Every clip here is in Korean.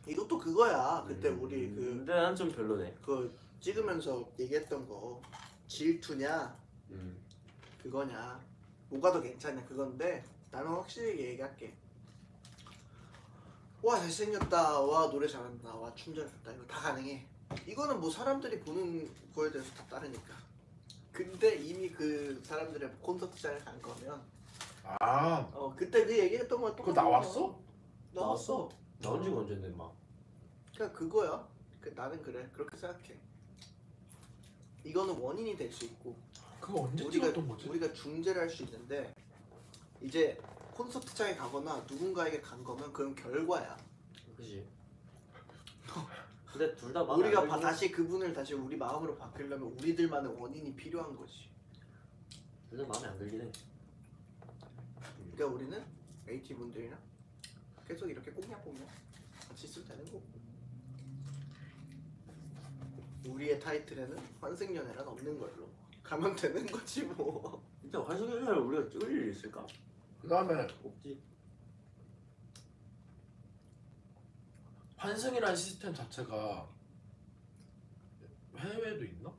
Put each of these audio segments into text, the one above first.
이것도 그거야. 그때 우리 근데 난 좀 별로네. 그 찍으면서 얘기했던 거 질투냐 그거냐 뭐가 더 괜찮냐 그건데 나는 확실히 얘기할게. 와 잘생겼다, 와 노래 잘한다, 와 춤 잘한다, 이거 다 가능해. 이거는 뭐 사람들이 보는 거에 대해서 다 따르니까. 근데 이미 그 사람들의 콘서트장에 간 거면 그때 그 얘기했던 건 그거 나왔어? 나왔어. 나온 지가 언젠데 막. 그러니까 그거야. 나는 그래 그렇게 생각해. 이거는 원인이 될 수 있고 그거 언제 찍었던 거지? 우리가 중재를 할 수 있는데 이제 콘서트장에 가거나 누군가에게 간 거면 그건 결과야. 그지. 근데 둘 다 우리가 다시 그분을 다시 우리 마음으로 바꾸려면 우리들만의 원인이 필요한 거지. 둘 다 마음에 안 들긴 해. 그러니까 우리는 AT 분들이랑 계속 이렇게 꽁냥꽁냥 같이 있으면 되는 거고. 우리의 타이틀에는 환승연애란 없는 걸로 가면 되는 거지 뭐. 진짜 환승연애를 우리가 찍을 일이 있을까? 그 다음에 없지. 환승이라는 시스템 자체가 해외에도 있나?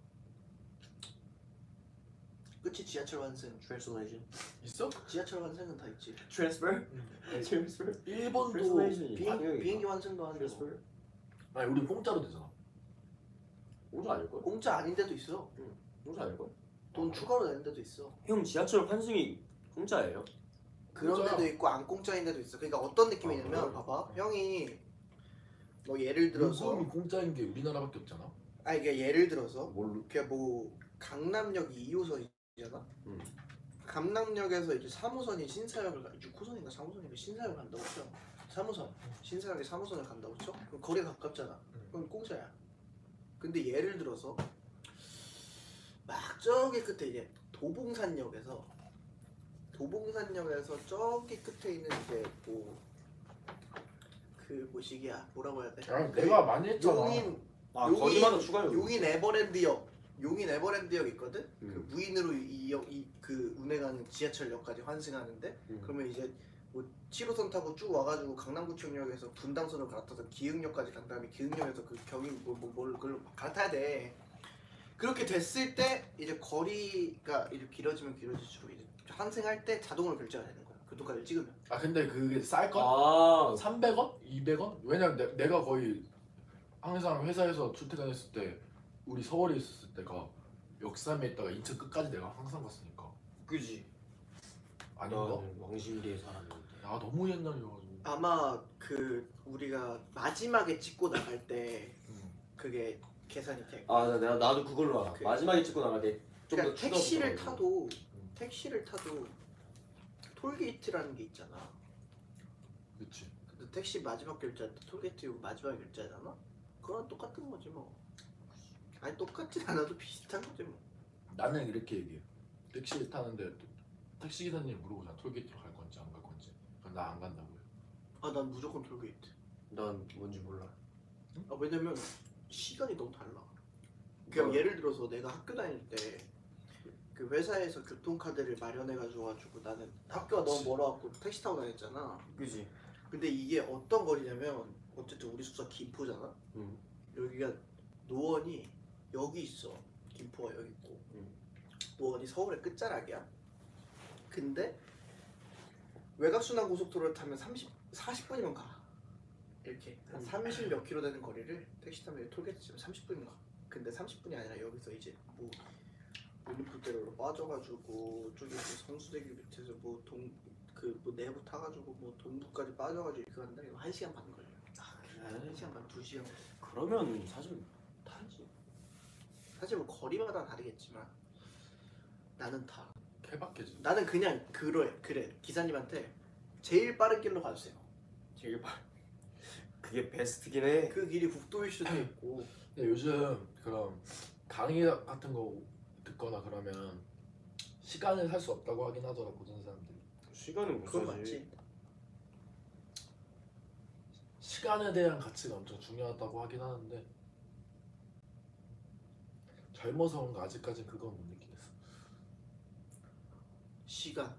그치. 지하철 환승 트랜스레이션. 있어? 지하철 환승은 다 있지. 트랜스퍼? 트랜스퍼? 일본도 비행기 환승도 하는 트랜스퍼? 거. 아니 우리 공짜로 되잖아. 공짜 아닐걸? 공짜 아닌 데도 있어. 공짜 아닐걸? 돈 추가로 내는 데도 있어. 형 지하철 환승이 공짜예요? 그런 공짜야. 데도 있고 안 공짜인 데도 있어. 그러니까 어떤 느낌이냐면 그래? 봐봐. 형이 뭐 예를 들어서 요금이 공짜인 게 우리나라밖에 없잖아. 아니 그러니까 예를 들어서 뭘로? 그게 뭐 강남역이 2호선이잖아. 강남역에서 이제 3호선이 신사역을 6호선인가 3호선인가 신사역을 간다고 쳐. 3호선 신사역에 3호선을 간다고 쳐. 그럼 거리가 가깝잖아. 그럼 공짜야. 근데 예를 들어서 막 저기 끝에 이제 도봉산역에서 저기 끝에 있는 이제 뭐 그 뭐시기야 뭐라고 해야 돼? 야, 내가 많이 했잖아. 거기마다 추가요. 용인 에버랜드역 있거든. 그 무인으로 그 운행하는 지하철역까지 환승하는데 그러면 이제 뭐 7호선 타고 쭉 와가지고 강남구청역에서 분당선으로 갈아타서 기흥역까지 간 다음에 기흥역에서 그 경인 뭘 그걸 갈아타야 돼. 그렇게 됐을 때 이제 거리가 이제 길어지면 길어질수록 이제 환승할 때 자동으로 결제가 되는 거야. 교통카드를 찍으면. 근데 그게 쌀 건? 300원? 200원? 왜냐면 내가 거의 항상 회사에서 출퇴근했을 때 우리 서울에 있었을 때가 역삼에 있다가 인천 끝까지 내가 항상 갔으니까. 그지. 아닌가? 왕십리에 살았는데. 너무 옛날이어가지고. 아마 그 우리가 마지막에 찍고 나갈 때 그게 계산이 돼. 나도 그걸로 알아. 마지막에 찍고 나갈 때 좀 더 그러니까 택시를 타도 톨게이트라는 게 있잖아. 그치. 근데 택시 마지막 결제할 때 톨게이트 마지막에 결제하잖아. 그거랑 똑같은 거지 뭐. 아니 똑같진 않아도 비슷한 거지 뭐. 나는 이렇게 얘기해. 택시를 타는데 택시 기사님 물어보잖아. 톨게이트로 갈 건지 안 갈 건지. 나 안 간다고요. 난 무조건 톨게이트. 난 뭔지 몰라. 왜냐면 시간이 너무 달라. 그냥 예를 들어서 내가 학교 다닐 때 그 회사에서 교통카드를 마련해가지고 나는 학교가 너무 멀어갖고 택시 타고 다녔잖아. 그지. 근데 이게 어떤 거리냐면 어쨌든 우리 숙소 김포잖아. 여기가 노원이 여기 있어. 김포가 여기 있고 노원이 서울의 끝자락이야. 근데 외곽순환고속도로를 타면 40분이면 가. 이렇게 한 30 몇 킬로 되는 거리를 택시 타면 톨게이트 치면 30분이면 가. 근데 30분이 아니라 여기서 이제 뭐 올림픽대로로 빠져가지고 저기 뭐 성수대교 밑에서 뭐 내부 타가지고 뭐 동부까지 빠져가지고 이렇게 간다. 이거 1시간 반 걸려. 그래? 1시간 반, 2시간. 그러면 사실 타지. 사실 뭐 거리마다 다르겠지만 나는 타. 케바케지. 나는 그냥 그래 기사님한테 제일 빠른 길로 가주세요. 제일 빠른. 그게 베스트긴 해. 그 길이 국도일 수도 있고. 근데 요즘 그럼 강의 같은 거 듣거나 그러면 시간을 살 수 없다고 하긴 하더라 모든 사람들이. 시간은 못 그건 사지. 맞지. 시간에 대한 가치가 엄청 중요하다고 하긴 하는데 젊어서 그런가 아직까지 그건 못 느끼겠어. 시간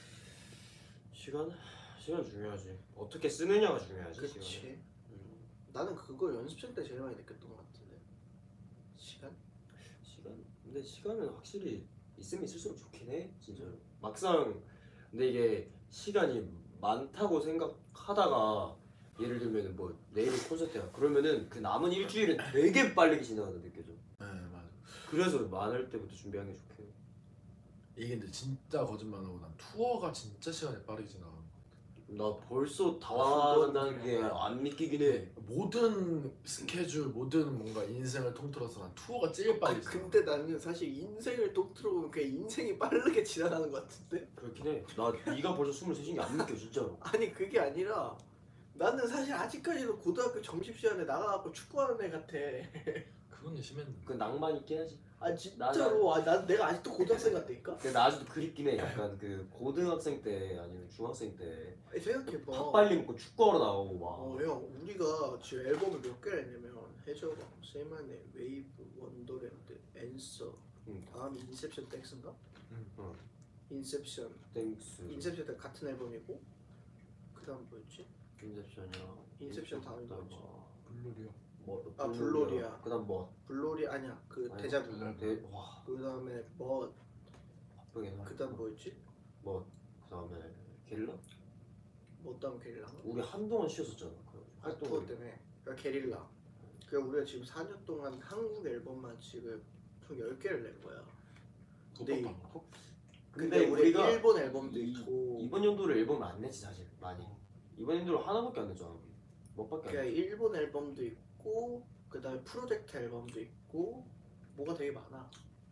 시간 중요하지. 어떻게 쓰느냐가 중요하지. 그치. 시간은. 나는 그거 연습생 때 제일 많이 느꼈던 것 같은데. 시간? 근데 시간은 확실히 있으면 있을수록 좋긴 해 진짜로. 막상 근데 이게 시간이 많다고 생각하다가 예를 들면 뭐 내일 콘서트야 그러면은 그 남은 일주일은 되게 빠르게 지나가다 느껴져. 네 맞아. 그래서 많을 때부터 준비하는 게 좋긴 해. 이게 근데 진짜 거짓말하고 난 투어가 진짜 시간이 빠르게 지나가는 거. 나 벌써 다 간다는 게 안 믿기긴 해. 모든 스케줄, 모든 뭔가 인생을 통틀어서 난 투어가 제일 빨리 아니 지나가. 근데 나는 사실 인생을 통틀어 보면 그냥 인생이 빠르게 지나가는 것 같은데? 그렇긴 해. 나 네가 벌써 23인 게 안 믿겨 진짜로. 아니 그게 아니라 나는 사실 아직까지도 고등학교 점심시간에 나가갖고 축구하는 애 같아. 그건 심했는데. 그 낭만 있긴 하지. 아 진짜로. 난 내가 아직도 고등학생 같다니까? 근데 나 아직도 그립긴 해. 약간 그 고등학생 때 아니면 중학생 때 아니, 생각해봐. 밥 빨리 먹고 축구하러 나오고 막. 형 우리가 지금 앨범을 몇 개를 했냐면 해저방, 세마네, 웨이브, 원더랜드, 앤서, 다음 인셉션 땡스인가? 응. 인셉션 때 같은 앨범이고 그 다음 뭐였지? 인셉션이야. 인셉션 다음이 뭐였지? 블루리요. 블로리아. 그다음 뭐? 블로리 아니야 그 아니, 데자부. 와. 그 다음에 뭐 바쁘게 그 다음 뭐였지? 뭐 그다음에 게릴라? 뭐 다음 게릴라? 우리 한동안 쉬었었잖아. 그 투어 때문에 그러니까 게릴라. 그러니까 우리가 지금 4년 동안 한국 앨범만 지금 총 10개를 낸 거야. 근데 근데 우리가 일본 앨범도 있고 이번 연도를 앨범을 안 냈지 사실 많이. 이번 연도를 하나밖에 안 냈잖아. 몇밖에 안 그러니까 냈지. 일본 앨범도 있고 그다음에 프로젝트 앨범도 있고 뭐가 되게 많아.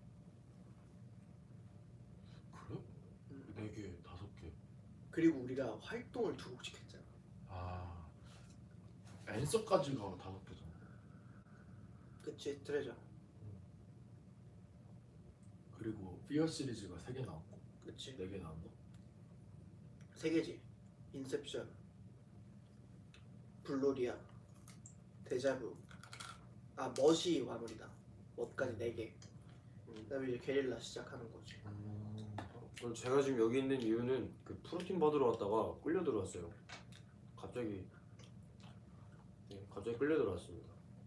그래? 4개, 5개. 그리고 우리가 활동을 2곡씩 했잖아. 아 앤서까지가 5개잖아. 그치 트레저. 그리고 피어 시리즈가 3개 나왔고. 그치 4개 나왔나? 3개지. 인셉션, 블로리아, 데자부. 멋이 마무리다. 멋까지 4개. 그다음에 이제 게릴라 시작하는 거지. 제가 지금 여기 있는 이유는 그 프로틴 받으러 왔다가 끌려 들어왔어요. 갑자기 끌려 들어왔습니다.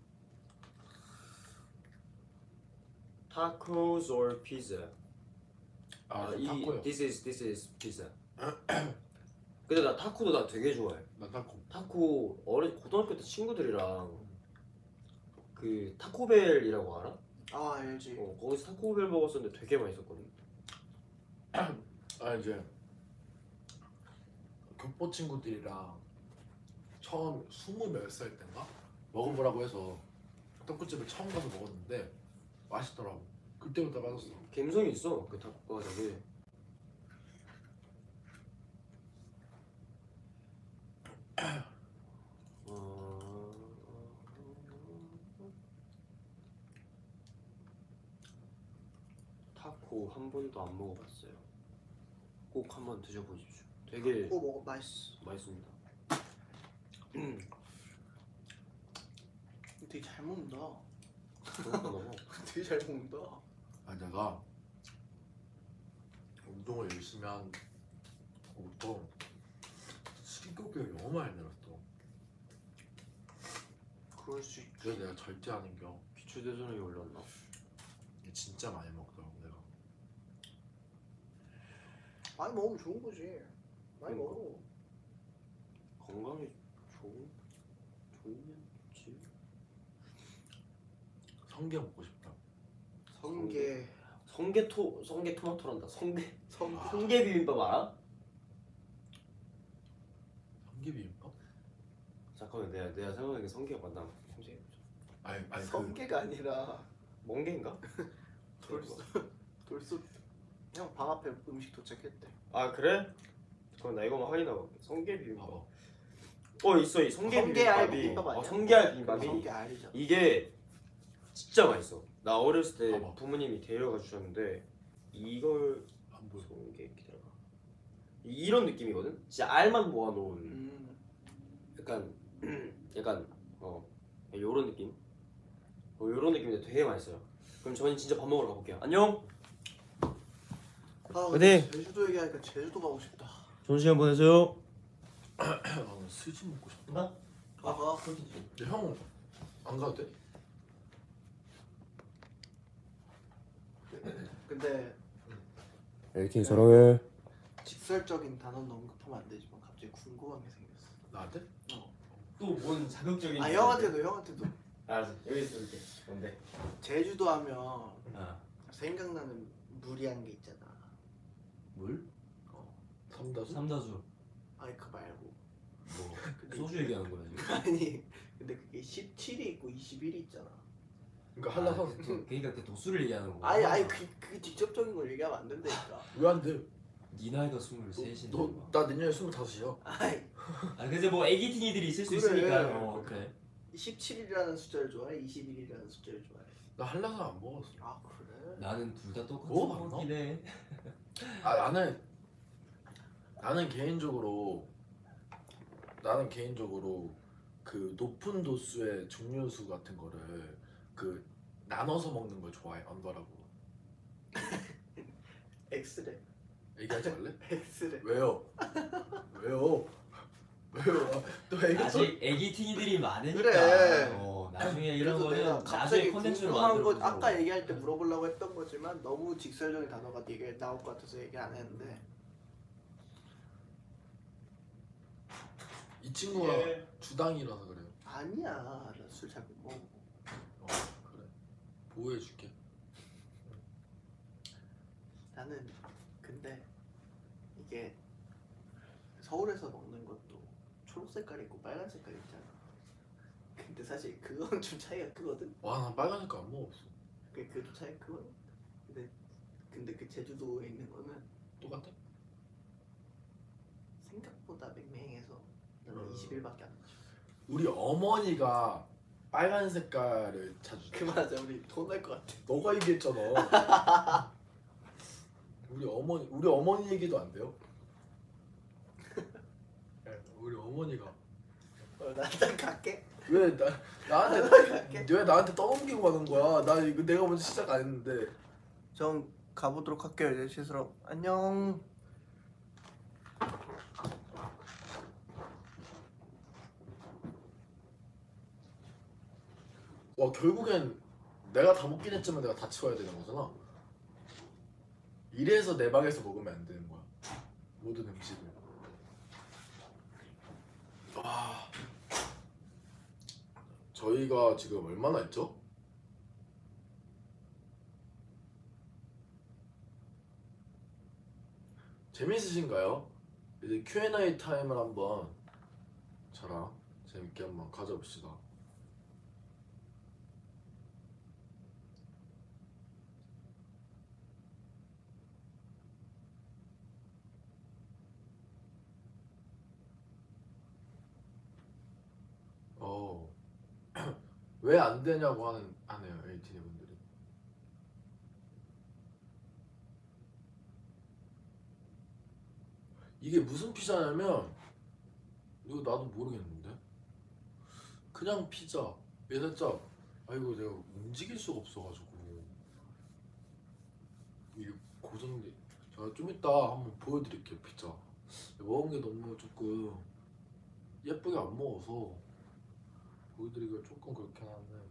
Tacos or pizza? 타코요. This is pizza. 근데 나 타코도 나 되게 좋아해. 나 타코. 타코 고등학교 때 친구들이랑 그 타코벨이라고 알아? 알지. 거기서 타코벨 먹었었는데 되게 맛있었거든. 이제 교포 친구들이랑 처음 20몇 살 때인가 먹어보라고 해서 떡국집을 처음 가서 먹었는데 맛있더라고. 그때부터 빠졌어. 감성이 있어 그 타코가 되게. 타코 한 번도 안 먹어봤어요. 꼭 한번 드셔보십시오. 되게 먹어 맛있어. 맛있습니다. 되게 잘 먹는다. 너무 되게 잘 먹는다. 내가 운동을 열심히 한 후부터 식욕이 너무 많이 늘었어. 그럴 수 있지. 그래서 내가 절대 아닌 겨. 기초대사량이 올랐나? 진짜 많이 먹더라고 내가. 많이 먹으면 좋은 거지. 많이 그러니까. 먹어. 건강에 좋으면 좋지. 성게 먹고 싶다. 성게 성게 토마토란다. 성게 성게 비빔밥 알아? 성게 비빔밥? 잠깐만 내가 생각하는 게 성게가 맞나? 아니 성게가 아니라 멍게인가? 돌솥. 형 방 앞에 음식 도착했대. 아 그래? 그럼 나 이거만 확인하고 올게. 성게 비빔밥. 봐봐. 있어 이 성게 성게알 비빔밥이. 비빔밥 아니야? 성게알 비빔밥이 성게 알이잖아. 이게 진짜 맛있어. 나 어렸을 때 봐봐. 부모님이 데려가 주셨는데 이걸 안 보여. 성게 기다려봐. 이런 느낌이거든. 진짜 알만 모아놓은 약간 요런 느낌. 요런 느낌인데 되게 맛있어요. 그럼 저는 진짜 밥 먹으러 가볼게요. 안녕. 근데 제주도 얘기하니까 제주도 가고 싶다. 좋은 시간 보내세요. 나는 스지 먹고 싶다. 가서 형 안 가도 돼? 근데 에이틴 사랑해. 직설적인 단어는 언급하면 안 되지만 갑자기 궁금한 게 생겼어. 나한테? 또 뭔 자극적인 아 형한테도 알았어 여기 있을게 뭔데? 제주도 하면 아 생각나는 무리한 게 있잖아. 물? 삼다수? 삼다수 아니 그 말고 뭐 근데 소주 얘기하는 거야 지금? 아니 근데 그게 17이 있고 21이 있잖아. 그러니까 한라산 그러니까 그 도수를 얘기하는 거 아니 그 직접적인 걸 얘기하면 안 된다니까. 왜 안 돼? 네 나이가 23인데 나 내년에 25이야. 아니 아 근데 뭐 애기 티니들이 있을 수 그래. 있으니까 그래 17이라는 숫자를 좋아해? 21이라는 숫자를 좋아해? 나 한라산 안 먹었어. 아 그래? 나는 둘 다 똑같은 먹어봤나? 거긴 해 아 나는 개인적으로 그 높은 도수의 증류수 같은 거를 그 나눠서 먹는 걸 좋아해. 언더라고. X래. 얘기하지 말래? X래. 왜요? 왜요? 또 얘기 아직 애기 티니들이 많으니까 그래. 나중에 이런 그래서 내가 거는 갑자기 나중에 컨텐츠로 궁금한 거 만들어 아까 얘기할 때 물어보려고 했던 거지만 너무 직설적인 단어가 되게 나올 것 같아서 얘기 안 했는데 이 친구가 예. 주당이라서 그래요. 아니야 나 술 잘 못 먹어. 그래. 보호해줄게. 나는 근데 이게 서울에서 먹는 것도 초록 색깔 있고 빨간 색깔 있잖아. 근데 사실 그건 좀 차이가 크거든. 와, 난 빨간색깔 안 먹었어. 그도 차이 크거든. 근데 그 제주도에 있는 거는 똑같아? 생각보다 맹맹해서 나는 21밖에 안 마셔. 우리 어머니가 빨간 색깔을 자주. 그만하자 우리 돈 날 것 같아. 너가 얘기했잖아. 우리 어머니 얘기도 안 돼요? 우리 어머니가 나한테 갈게. 왜 나한테 왜 나한테 떠넘기고 가는 거야? 나 이거 내가 먼저 시작 안 했는데. 전 가보도록 할게요 이제 씻으러. 안녕. 와, 결국엔 내가 다 먹긴 했지만 내가 다 치워야 되는 거잖아. 이래서 내 방에서 먹으면 안 되는 거야. 모든 음식을. 와, 저희가 지금 얼마나 했죠? 재밌으신가요? 이제 Q&A 타임을 한번 저랑 재밌게 한번 가져봅시다. 왜 안 되냐고 하네요, 에이티니 분들이. 이게 무슨 피자냐면 이거 나도 모르겠는데 그냥 피자. 얘 살짝 아이고 내가 움직일 수가 없어가지고 이게 고정돼. 제가 좀 이따 한번 보여드릴게요. 피자 먹은 게 너무 조금 예쁘게 안 먹어서 보여드리기가 조금 그렇긴 한데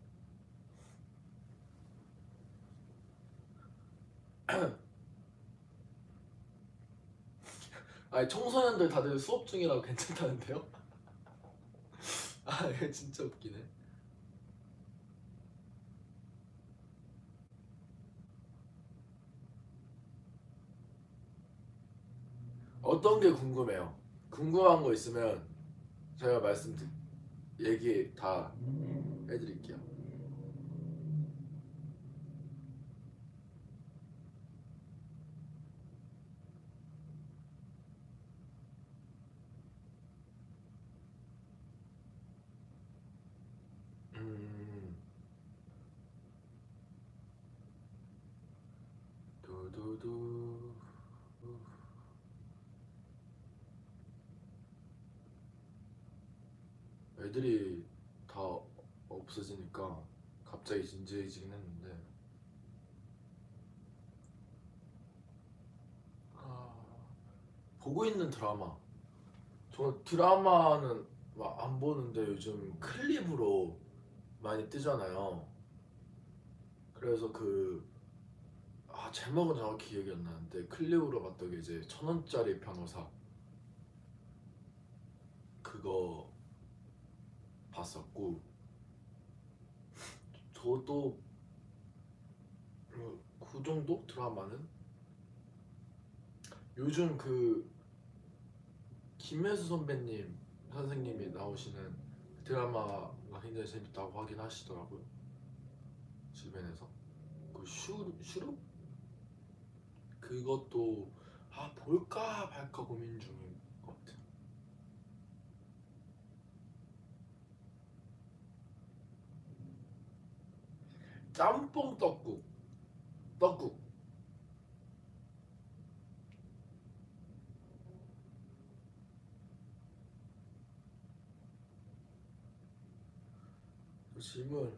아니 청소년들 다들 수업 중이라고 괜찮다는데요? 아 이거 진짜 웃기네. 어떤 게 궁금해요? 궁금한 거 있으면 제가 얘기 다 해드릴게요. 두두두. 애들이 다 없어지니까 갑자기 진지해지긴 했는데 보고 있는 드라마. 저 드라마는 막 안 보는데 요즘 클립으로 많이 뜨잖아요. 그래서 제목은 정확히 기억이 안 나는데 클립으로 봤던 게 이제 1,000원짜리 변호사 그거 봤었고, 저도 그 정도 드라마는 요즘 김혜수 선생님이 나오시는 드라마가 굉장히 재밌다고 하긴 하시더라고요. 주변에서 슈룹 그것도 볼까 말까 고민 중인 것 같아요. 짬뽕 떡국 질문.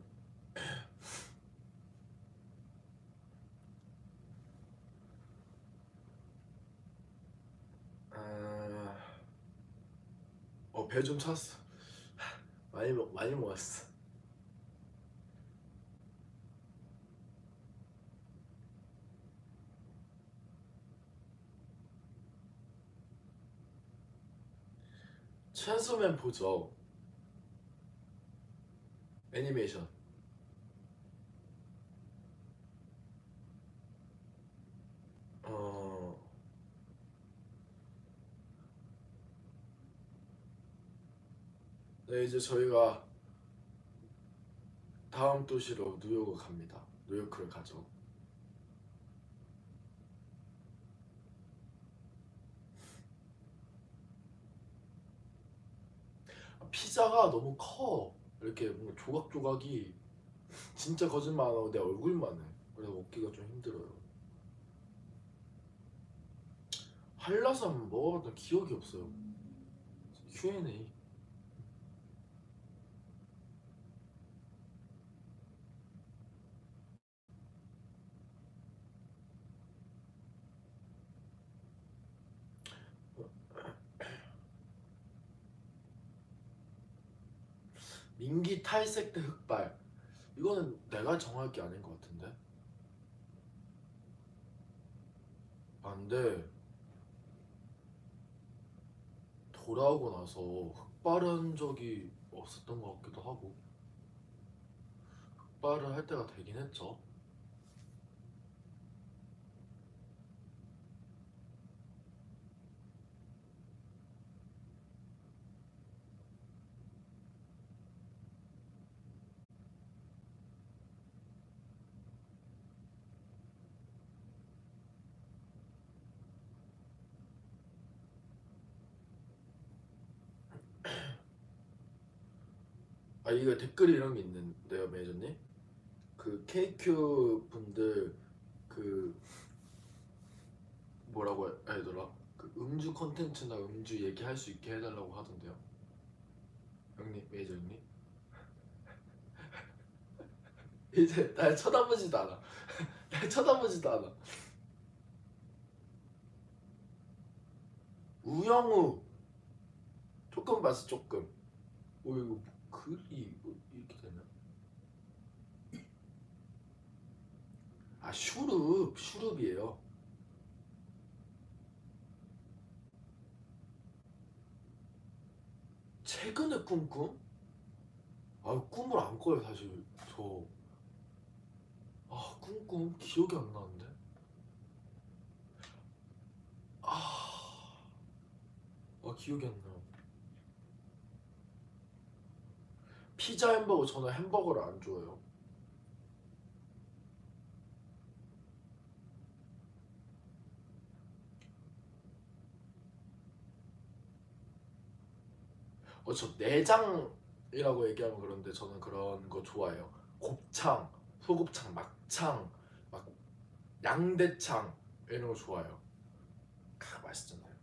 배 좀 찼어. 많이 먹었어. 체인소맨 보죠. 애니메이션. 네, 이제 저희가 다음 도시로 뉴욕을 갑니다. 뉴요크를 가죠. 피자가 너무 커. 이렇게 뭔가 조각조각이 진짜 거짓말 안 하고 내 얼굴만 해. 그래서 먹기가 좀 힘들어요. 한라산 한번 먹어봤던 기억이 없어요. Q&A. 민기 탈색 대 흑발. 이거는 내가 정할 게 아닌 것 같은데. 근데 돌아오고 나서 흑발한 적이 없었던 것 같기도 하고, 흑발을 할 때가 되긴 했죠. 이거 댓글이 이런 게 있는데요, 매니저님. KQ 분들 뭐라고 해야 되더라? 음주 컨텐츠나 음주 얘기할 수 있게 해달라고 하던데요. 형님, 매니저 형님. 이제 날 쳐다보지도 않아. 날 쳐다보지도 않아. 우영우 조금 봤어, 조금. 이거 글이 이렇게 되나? 슈룹이에요. 최근에 꿈? 꿈을 안 꿔요, 사실. 저 꿈 기억이 안 나는데. 기억이 안 나요. 피자 햄버거, 저는 햄버거를 안 좋아해요. 저 내장이라고 얘기하면 그런데 저는 그런 거 좋아해요. 곱창, 소곱창, 막창, 막 양대창 이런 거 좋아해요. 맛있잖아요.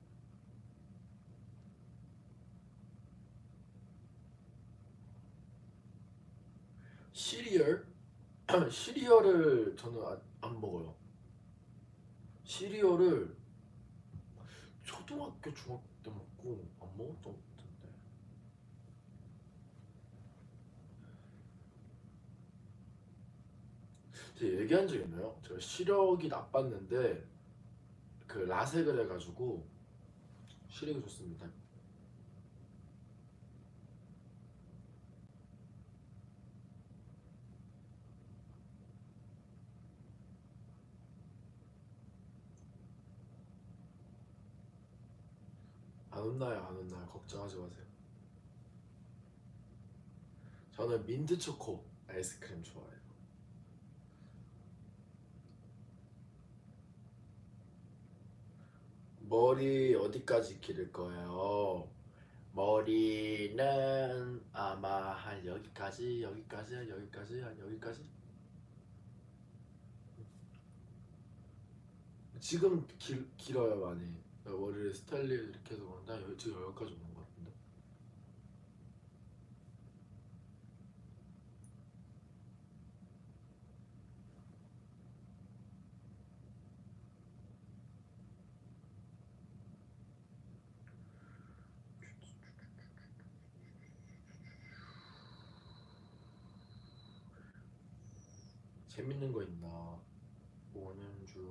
시리얼? 시리얼을 저는 안 먹어요. 시리얼을 초등학교, 중학교 때 먹고 안 먹었던 것 같은데. 제가 얘기한 적 있나요? 제가 시력이 나빴는데 그 라섹을 해가지고 시력이 좋습니다. 안 혼나요, 안 혼나요. 걱정하지 마세요. 저는 민트 초코 아이스크림 좋아해요. 머리 어디까지 기를 거예요? 머리는 아마 한 여기까지, 여기까지, 한 여기까지, 한 여기까지. 지금 길어요 많이. 머리를 스타일링 이렇게 해서 그런데 지금 여기까지 오는 것 같은데. 재밌는 거 있나? 오는 중.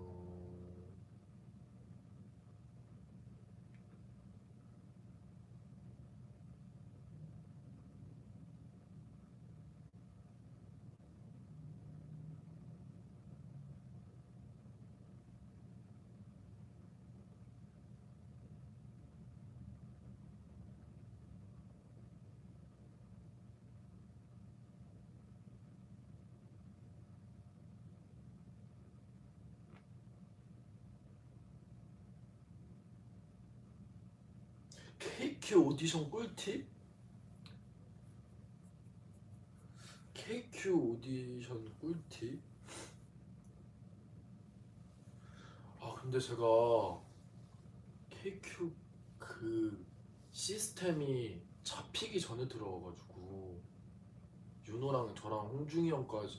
KQ 오디션 꿀팁? KQ 오디션 꿀팁? 아 근데 제가 KQ 그 시스템이 잡히기 전에 들어와가지고 윤호랑 저랑 홍중이 형까지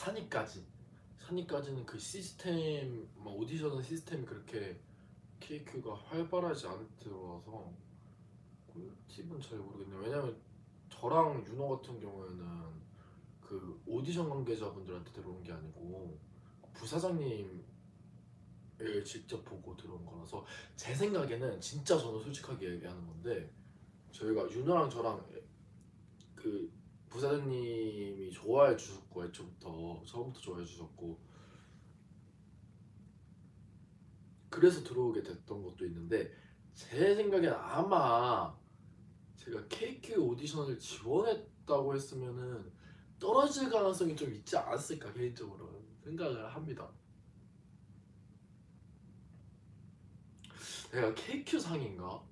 산이까지는 그 시스템 막 오디션 시스템이 그렇게 KQ가 활발하지 않게 들어와서 꿀팁은 잘 모르겠네요. 왜냐면 저랑 윤호 같은 경우에는 그 오디션 관계자분들한테 들어온 게 아니고 부사장님을 직접 보고 들어온 거라서 제 생각에는 진짜 저는 솔직하게 얘기하는 건데 저희가 윤호랑 저랑 그 부사장님이 좋아해 주셨고 애초부터 처음부터 좋아해 주셨고 그래서 들어오게 됐던 것도 있는데 제 생각엔 아마 제가 KQ 오디션을 지원했다고 했으면은 떨어질 가능성이 좀 있지 않았을까 개인적으로 생각을 합니다. 내가 KQ 상인가?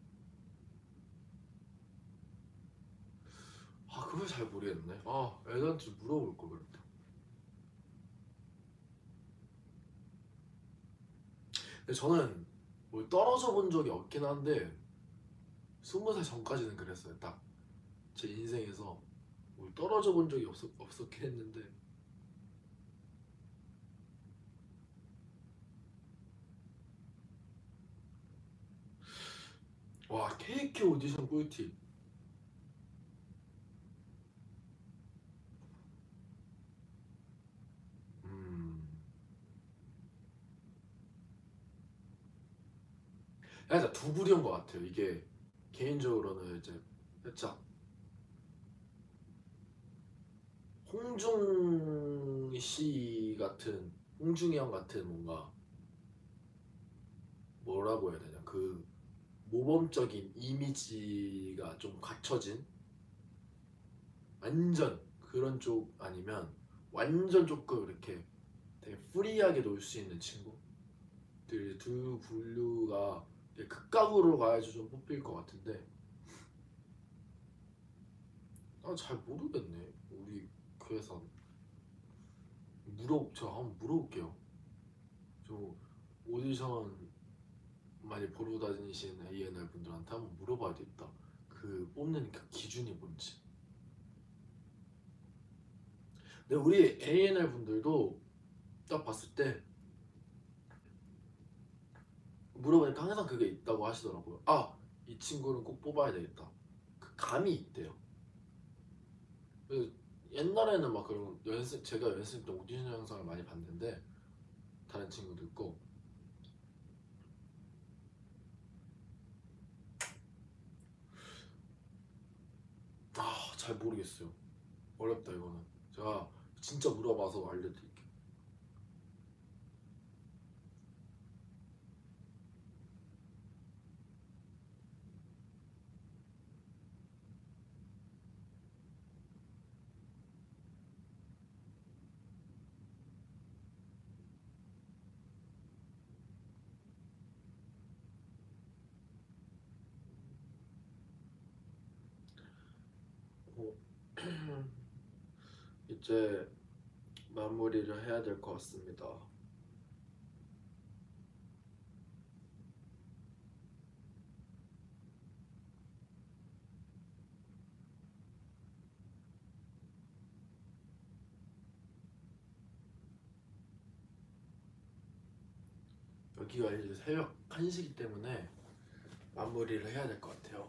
아 그걸 잘 모르겠네. 아 애들한테 물어볼 걸 그랬다. 근데 저는 뭘 떨어져 본 적이 없긴 한데 20살 전까지는 그랬어요. 딱 제 인생에서 뭘 떨어져 본 적이 없었긴 했는데 와 KQ 오디션 꿀팁 살짝 두 부류인 것 같아요. 이게 개인적으로는 이제 살짝 홍중씨 같은 홍중이 형 같은 뭔가 뭐라고 해야 되냐 그 모범적인 이미지가 좀 갖춰진 완전 그런 쪽 아니면 완전 조금 이렇게 되게 프리하게 놀 수 있는 친구들 두 분류가 극각으로 가야지 좀 뽑힐 것 같은데 잘 모르겠네. 우리 그 회사 제가 한번 물어볼게요. 저 오디션 많이 보러 다니시는 A&R 분들한테 한번 물어봐야 겠다. 그 뽑는 그 기준이 뭔지. 근데 우리 A&R 분들도 딱 봤을 때 물어보니까 항상 그게 있다고 하시더라고요. 아, 이 친구는 꼭 뽑아야 되겠다. 그 감이 있대요. 그래서 옛날에는 막 그런 제가 연습 때 오디션 영상을 많이 봤는데 다른 친구들 거 잘 모르겠어요. 어렵다 이거는. 제가 진짜 물어봐서 알려드릴게요. 이제 마무리를 해야 될 것 같습니다. 여기가 이제 새벽 1시기 때문에 마무리를 해야 될 것 같아요.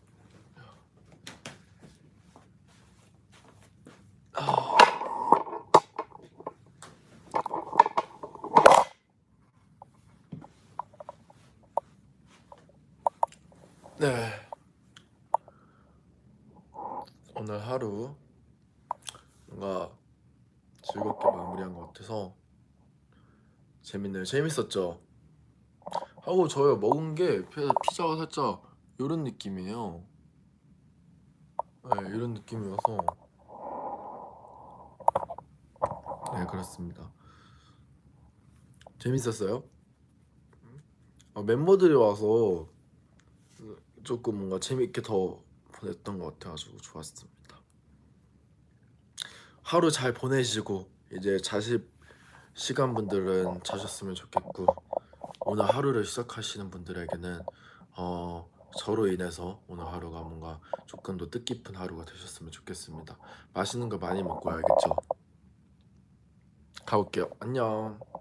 네, 오늘 하루 뭔가 즐겁게 마무리한 것 같아서 재밌네요. 재밌었죠? 하고 저요 먹은 게 피자가 살짝 이런 느낌이에요. 네, 이런 느낌이어서 네, 그렇습니다. 재밌었어요? 멤버들이 와서 조금 뭔가 재밌게 더 보냈던 것 같아가지고 좋았습니다. 하루 잘 보내시고 이제 자실 시간 분들은 자셨으면 좋겠고, 오늘 하루를 시작하시는 분들에게는 저로 인해서 오늘 하루가 뭔가 조금 더 뜻깊은 하루가 되셨으면 좋겠습니다. 맛있는 거 많이 먹고 와야겠죠? 가볼게요. 안녕.